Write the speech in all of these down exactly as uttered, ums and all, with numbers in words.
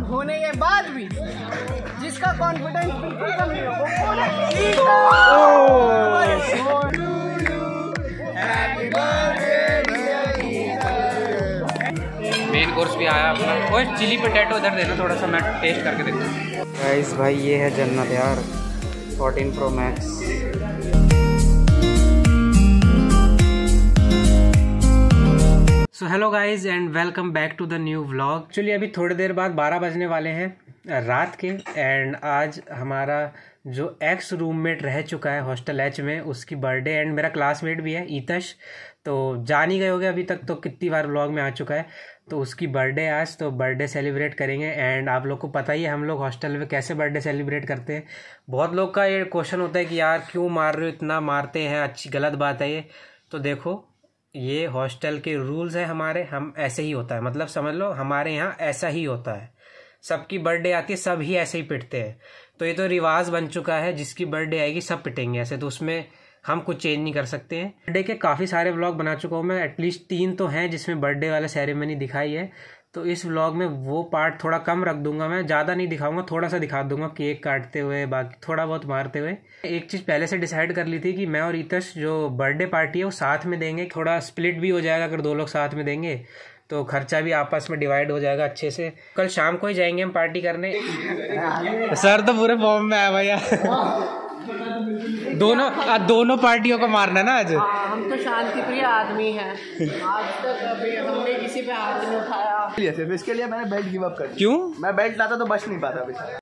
सब होने के बाद भी जिसका कॉन्फिडेंस बिल्कुल कम नहीं हो मेन कोर्स भी आया अपना। ओए चिली पोटैटो इधर देना थोड़ा सा, मैं टेस्ट करके देखूँ। गाइस भाई ये है जन्नत यार, fourteen pro max. So hello guys and welcome back to the new vlog. चलिए अभी थोड़ी देर बाद बारह बजने वाले हैं रात के, एंड आज हमारा जो एक्स रूममेट रह चुका है हॉस्टल एच में उसकी बर्थडे, एंड मेरा क्लासमेट भी है ईतश, तो जान ही गए होगे अभी तक तो कितनी बार व्लॉग में आ चुका है। तो उसकी बर्थडे आज, तो बर्थडे सेलिब्रेट करेंगे। एंड आप लोग को पता ही है हम लोग हॉस्टल में कैसे बर्थडे सेलिब्रेट करते हैं। बहुत लोग का ये क्वेश्चन होता है कि यार क्यों मार रहे हो, इतना मारते हैं, अच्छी गलत बात है ये। तो देखो ये हॉस्टल के रूल्स हैं हमारे, हम ऐसे ही होता है, मतलब समझ लो हमारे यहाँ ऐसा ही होता है। सबकी बर्थडे आती है सब ही ऐसे ही पिटते हैं, तो ये तो रिवाज बन चुका है, जिसकी बर्थडे आएगी सब पिटेंगे ऐसे, तो उसमें हम कुछ चेंज नहीं कर सकते हैं। बर्थडे के काफ़ी सारे व्लॉग बना चुका हूँ मैं, एटलीस्ट तीन तो हैं जिसमें बर्थडे वाला सेरेमनी दिखाई है। तो इस व्लॉग में वो पार्ट थोड़ा कम रख दूंगा, मैं ज़्यादा नहीं दिखाऊंगा, थोड़ा सा दिखा दूंगा केक काटते हुए, बाकी थोड़ा बहुत मारते हुए। एक चीज़ पहले से डिसाइड कर ली थी कि मैं और ईतश जो बर्थडे पार्टी है वो साथ में देंगे, थोड़ा स्प्लिट भी हो जाएगा अगर दो लोग साथ में देंगे, तो खर्चा भी आपस में डिवाइड हो जाएगा अच्छे से। कल शाम को ही जाएंगे हम पार्टी करने। सर तो पूरे फॉर्म में आया भैया। दोनों दोनों पार्टियों को मारना ना आज। आ, हम तो शांति प्रिय आदमी हैं, आज तक अभी हमने किसी पे हाथ नहीं उठाया। सिर्फ इसके लिए मैंने बेल्ट गिव अप कर दिया। क्यों? मैं बेल्ट लाता तो बच नहीं पाता अभी।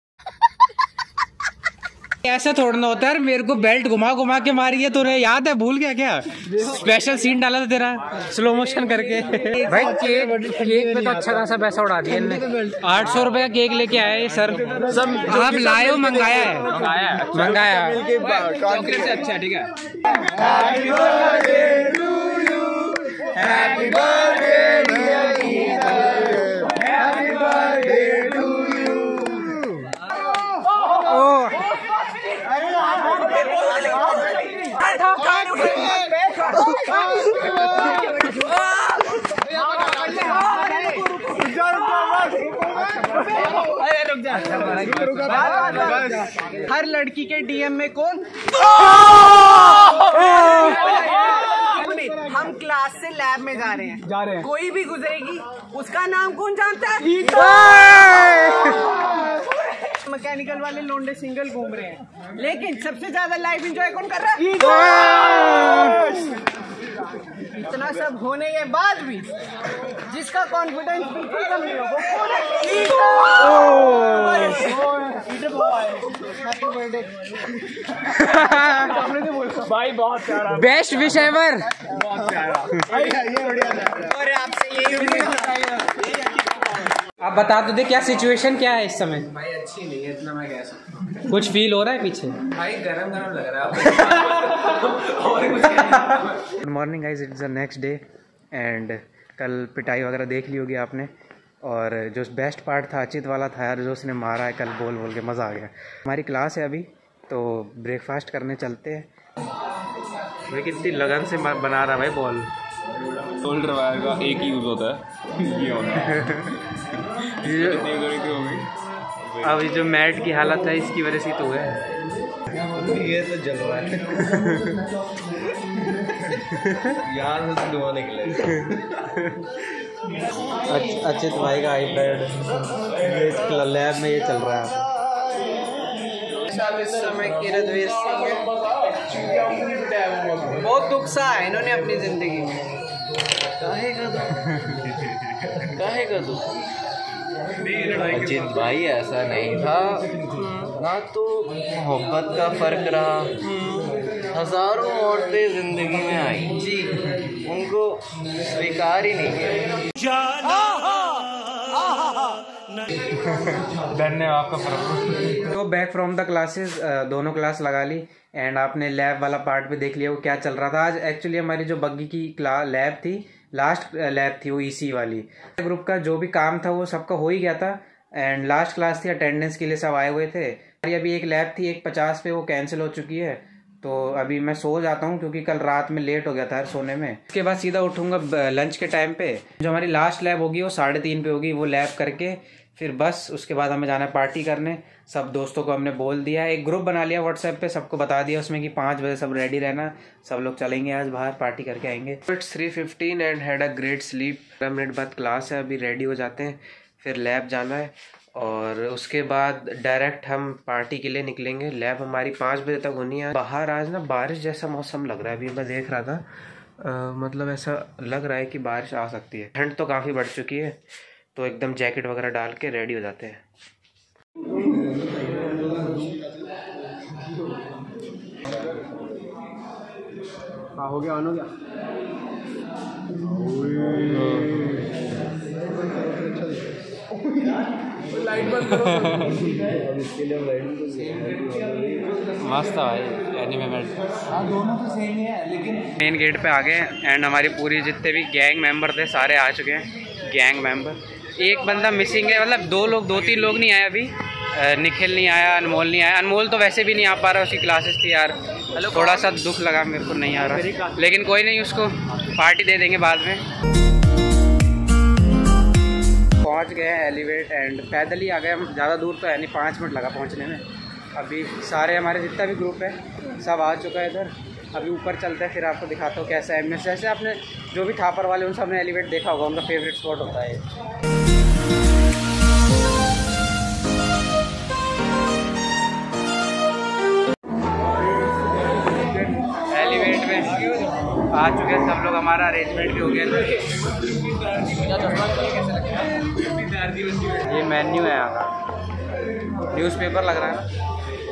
ऐसा थोड़ा ना होता है, मेरे को बेल्ट घुमा घुमा के मारी है, तुझे याद है? भूल गया क्या? स्पेशल सीन डाला था तेरा स्लो मोशन करके। भाई केक केक पे तो अच्छा खासा पैसा उड़ा दिया इनने। आठ सौ रुपए का केक लेके आए सर, सब आप लाए हो? मंगाया है? मंगाया चॉकलेट से अच्छा, ठीक है। हर लड़की के डीएम में कौन? हम क्लास से लैब में जा रहे हैं जा रहे हैं कोई भी गुजरेगी उसका नाम कौन जानता है? मैकेनिकल वाले लोंडे सिंगल घूम रहे हैं, लेकिन सबसे ज्यादा लाइफ एंजॉय कौन कर रहा है? इतना सब होने के बाद भी जिसका कॉन्फिडेंस बिल्कुल कम नहीं हो वो कौन है? भाई बहुत प्यारा, बेस्ट विश एवर। बहुत प्यारा। और आपसे यही आप बता दो दे क्या सिचुएशन क्या है इस समय? भाई अच्छी नहीं है, इतना मैं कह सकता हूँ। कुछ फील हो रहा है पीछे? भाई गरम गरम लग रहा है। और कुछ। Good morning guys, it's the next day, and कल पिटाई वगैरह देख ली होगी आपने, और जो बेस्ट पार्ट था अचित वाला था यार, जो उसने मारा है कल बोल बोल के, मज़ा आ गया। हमारी क्लास है अभी, तो ब्रेकफास्ट करने चलते हैं। भाई कितनी लगन से बना रहा भाई बॉल। शोल्डर वायर का एक ही यूज होता है, ये होता है। अभी जो मैट की हालत है इसकी वजह से तो है, ये तो जल रहा है। यहाँ से धुआं निकले। अचित भाई का आईपैड लैब में ये चल रहा है। इस समय किरतवीर सिंह है, बहुत दुख सा है इन्होंने अपनी जिंदगी में। काहे का दुख? काहे का दुख? अचित भाई ऐसा नहीं था ना, तो मोहब्बत का फर्क रहा। हजारों औरतें जिंदगी में आई जी, उनको स्वीकार ही नहीं किया। धन्यवाद आपका प्रभु। तो बैक फ्रॉम द क्लासेस, दोनों क्लास लगा ली, एंड आपने लैब वाला पार्ट भी देख लिया वो क्या चल रहा था। आज एक्चुअली हमारी जो बग्गी की लैब थी, लास्ट लैब थी वो ईसी वाली। ग्रुप का जो भी काम था वो सबका हो ही गया था, एंड लास्ट क्लास थी, अटेंडेंस के लिए सब आए हुए थे। अभी एक लैब थी एक पचास पे, वो कैंसिल हो चुकी है, तो अभी मैं सो जाता हूँ क्योंकि कल रात में लेट हो गया था सोने में। इसके बाद सीधा उठूंगा लंच के टाइम पे। जो हमारी लास्ट लैब होगी वो साढ़े तीन पे होगी, वो लैब करके फिर बस उसके बाद हमें जाना है पार्टी करने। सब दोस्तों को हमने बोल दिया, एक ग्रुप बना लिया व्हाट्सएप पे, सबको बता दिया उसमें कि पाँच बजे सब रेडी रहना, सब लोग चलेंगे आज बाहर पार्टी करके आएंगे। It's three fifteen and had a great sleep. पंद्रह मिनट बाद क्लास है, अभी रेडी हो जाते हैं, फिर लैब जाना है और उसके बाद डायरेक्ट हम पार्टी के लिए निकलेंगे। लैब हमारी पाँच बजे तक होनी है। बाहर आज ना बारिश जैसा मौसम लग रहा है, अभी मैं देख रहा था, आ, मतलब ऐसा लग रहा है कि बारिश आ सकती है। ठंड तो काफ़ी बढ़ चुकी है, तो एकदम जैकेट वगैरह डाल के रेडी हो जाते हैं। हाँ हो गया, ऑन हो गया। लाइट बंद करो। मस्त है भाई एनीमे में। हाँ दोनों तो सेम ही है, लेकिन मेन गेट पे आ गए एंड हमारी पूरी जितने भी गैंग मेंबर थे सारे आ चुके हैं। गैंग मेंबर एक बंदा मिसिंग है, मतलब दो लोग दो तीन लोग नहीं आए अभी। निखिल नहीं आया, अनमोल नहीं आया। अनमोल तो वैसे भी नहीं आ पा रहा, उसकी क्लासेस थी यार। थोड़ा सा दुख लगा मेरे को नहीं आ रहा, लेकिन कोई नहीं, उसको पार्टी दे देंगे बाद में। पहुंच गए हैं एलिवेट एंड पैदल ही आ गए हम, ज़्यादा दूर तो है नहीं, पाँच मिनट लगा पहुंचने में। अभी सारे हमारे जितना भी ग्रुप है सब आ चुका है इधर। अभी ऊपर चलते हैं, फिर आपको दिखाता हूँ कैसा है। जैसे आपने जो भी थापर वाले उन सब ने एलिवेट देखा होगा, उनका फेवरेट स्पॉट होता है। एलिवेट में आ चुके हैं सब लोग, हमारा अरेंजमेंट भी हो गया। ये मेन्यू है यहाँ का, न्यूज़पेपर लग रहा है ना।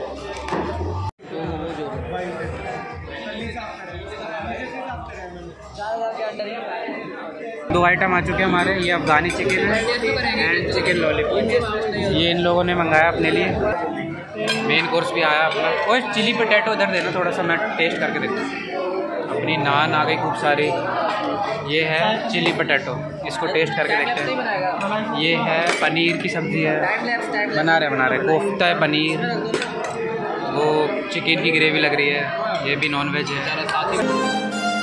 दो आइटम आ चुके हैं हमारे, ये अफगानी चिकन है एंड चिकन लॉलीपॉप। ये इन लोगों ने मंगाया अपने लिए। मेन कोर्स भी आया अपना। और चिली पोटैटो इधर देना थोड़ा सा, मैं टेस्ट करके देखता हूँ। अपनी नान आ गई खूब सारी। ये है चिली पोटैटो, इसको टेस्ट करके देखते हैं। ये है पनीर की सब्ज़ी है, बना रहे बना रहे कोफ्ता है पनीर। वो चिकन की ग्रेवी लग रही है, ये भी नॉन वेज है।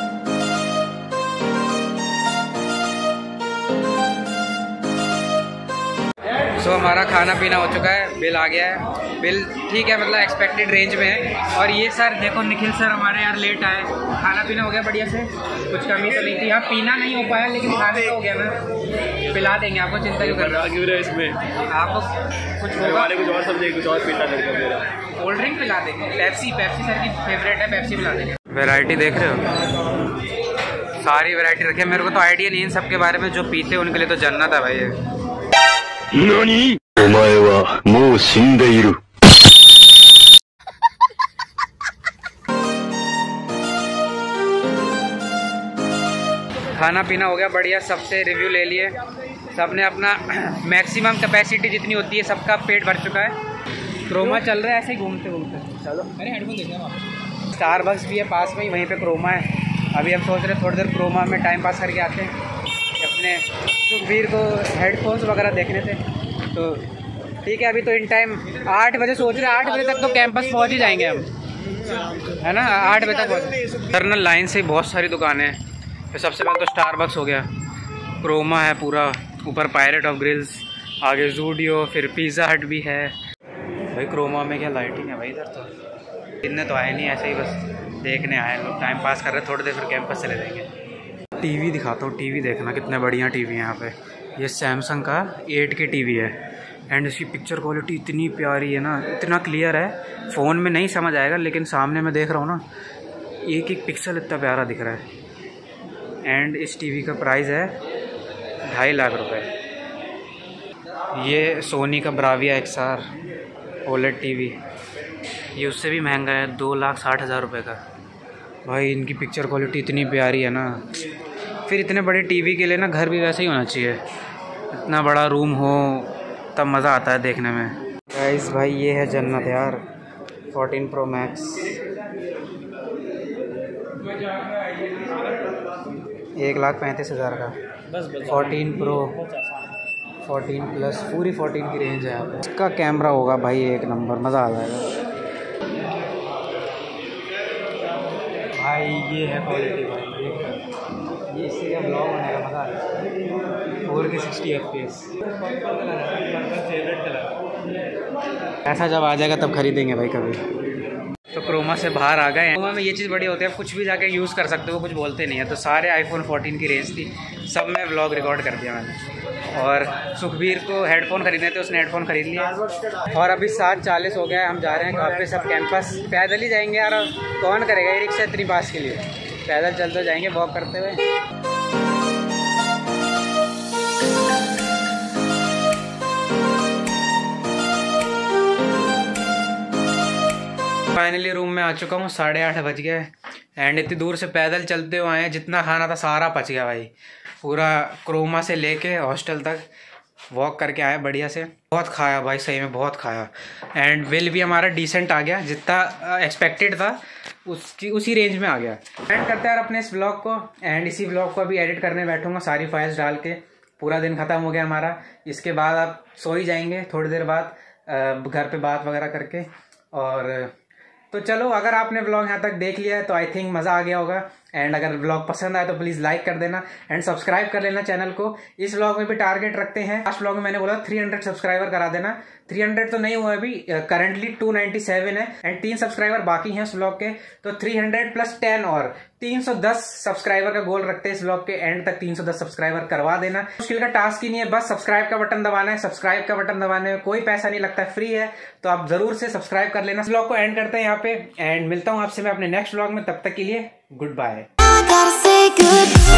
तो हमारा खाना पीना हो चुका है, बिल आ गया है। बिल ठीक है, मतलब एक्सपेक्टेड रेंज में है। और ये सर देखो, निखिल सर हमारे यार लेट आए। खाना पीना हो गया बढ़िया से, कुछ कमी तो नहीं थी। यहाँ पीना नहीं हो पाया, लेकिन खाने का हो गया ना, पिला देंगे आपको, चिंता क्यों कर रहे हो। इसमें आपको कुछ होगा, कुछ और समझे, कुछ और पीना लगेगा। कोल्ड ड्रिंक पिला देंगे, पेप्सी पेप्सी सर की फेवरेट है, पेप्सी पिला देंगे। वैरायटी देख रहे हो, सारी वैरायटी रखी है। मेरे को तो आइडिया नहीं इन सब के बारे में, जो पीते हैं उनके लिए तो जन्नत है भाई ये। नानी? ओमाए वा मो शिंदे इरु। खाना पीना हो गया बढ़िया, सबसे रिव्यू ले लिए। सबने अपना मैक्सिमम कैपेसिटी जितनी होती है सबका पेट भर चुका है। क्रोमा चल रहा है ऐसे ही घूमते घूमते। चलो, अरे हेडफोन देखना वहाँ। स्टारबक्स भी है पास में ही, वहीं पे क्रोमा है। अभी हम सोच रहे हैं थोड़ी देर क्रोमा में टाइम पास करके आते हैं। अपने सुखबीर को हेडफोन्स वगैरह देखने थे, तो ठीक है। अभी तो इन टाइम आठ बजे सोच रहे हैं, आठ बजे तक तो कैंपस पहुंच ही जाएंगे हम, है ना। आठ बजे तक पहुँच। टर्नल लाइन से बहुत सारी दुकानें हैं। फिर सबसे पहले तो स्टारबक्स हो गया, क्रोमा है पूरा, ऊपर पायरेट ऑफ ग्रिल्स, आगे जूडियो, फिर पिज़्ज़ा हट भी है। भाई क्रोमा में क्या लाइटिंग है भाई इधर तो। इतने तो आए नहीं, ऐसे ही बस देखने आए लोग, टाइम पास कर रहे। थोड़ी देर फिर कैंपस चले जाएंगे। टीवी दिखाता हूँ, टीवी देखना कितने बढ़िया टीवी है यहाँ पे। ये सैमसंग का एट के टीवी है एंड इसकी पिक्चर क्वालिटी इतनी प्यारी है ना, इतना क्लियर है, फ़ोन में नहीं समझ आएगा, लेकिन सामने मैं देख रहा हूँ ना, एक एक पिक्सल इतना प्यारा दिख रहा है। एंड इस टीवी का प्राइस है ढाई लाख रुपए। ये सोनी का Bravia X R OLED TV, ये उससे भी महंगा है, दो लाख साठ हज़ार रुपये का। भाई इनकी पिक्चर क्वालिटी इतनी प्यारी है ना। फिर इतने बड़े टीवी के लिए ना घर भी वैसे ही होना चाहिए, इतना बड़ा रूम हो तब मज़ा आता है देखने में। गाइस भाई ये है जन्नत यार, फोर्टीन प्रो मैक्स। एक लाख पैंतीस हज़ार का फोर्टीन प्रो, फोर्टीन प्लस, पूरी फोर्टीन की रेंज है यहाँ पे। इसका कैमरा होगा भाई एक नंबर, मज़ा आ जाएगा भाई। ये है क्वालिटी भाई, ये इससे क्या ब्लॉग बनेगा, मज़ा आ जाएगा। फोर के सिक्सटी एफ पी एस। ऐसा जब आ जाएगा तब खरीदेंगे भाई कभी। तो क्रोमा से बाहर आ गए। क्रोमा में ये चीज़ बड़ी होती है, आप कुछ भी जाके यूज़ कर सकते हो, कुछ बोलते नहीं है। तो सारे आईफोन फोर्टीन की रेंज थी, सब में व्लॉग रिकॉर्ड कर दिया मैंने। और सुखबीर को हेडफोन खरीदने थे, उसने हेडफोन खरीद लिया। और अभी सात चालीस हो गया है, हम जा रहे हैं कहाँ पे? सब कैंपस पैदल ही जाएंगे यार, कौन करेगा ये रिक्शा इतनी पास के लिए? पैदल चलते जाएंगे वॉक करते हुए। फाइनली रूम में आ चुका हूँ, साढ़े आठ बज गए एंड इतनी दूर से पैदल चलते हुए आए, जितना खाना था सारा पच गया भाई। पूरा क्रोमा से लेके हॉस्टल तक वॉक करके आए बढ़िया से। बहुत खाया भाई, सही में बहुत खाया। एंड बिल भी हमारा डिसेंट आ गया, जितना एक्सपेक्टेड था उसकी उसी रेंज में आ गया। एंड करते हैं यार अपने इस ब्लॉग को, एंड इसी ब्लॉग को अभी एडिट करने बैठूंगा सारी फाइल्स डाल के। पूरा दिन ख़त्म हो गया हमारा। इसके बाद आप सो ही जाएंगे थोड़ी देर बाद, घर पे बात वगैरह करके। और तो चलो, अगर आपने ब्लॉग यहाँ तक देख लिया है तो आई थिंक मज़ा आ गया होगा। एंड अगर ब्लॉग पसंद आए तो प्लीज़ लाइक कर देना एंड सब्सक्राइब कर लेना चैनल को। इस ब्लॉग में भी टारगेट रखते हैं, लास्ट ब्लॉग में मैंने बोला तीन सौ सब्सक्राइबर करा देना। तीन सौ तो नहीं हुआ अभी, करंटली दो सौ सत्तानवे है एंड तीन सब्सक्राइबर बाकी हैं इस ब्लॉग के। तो तीन सौ प्लस दस और तीन सौ दस सब्सक्राइबर का गोल रखते हैं इस ब्लॉग के एंड तक। तीन सौ दस सब्सक्राइबर करवा देना, मुश्किल का टास्क ही नहीं है, बस सब्सक्राइब का बटन दबाना है। सब्सक्राइब का बटन दबाने में कोई पैसा नहीं लगता है, फ्री है, तो आप जरूर से सब्सक्राइब कर लेना। इस ब्लॉग को एंड करते हैं यहाँ पे एंड मिलता हूँ आपसे मैं अपने नेक्स्ट ब्लॉग में। तब तक के लिए गुड बाय।